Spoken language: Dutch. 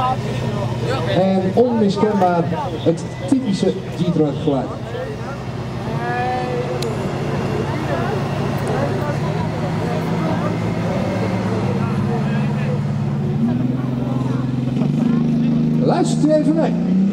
En onmiskenbaar het typische Detroit geluid. Luistert u even mee.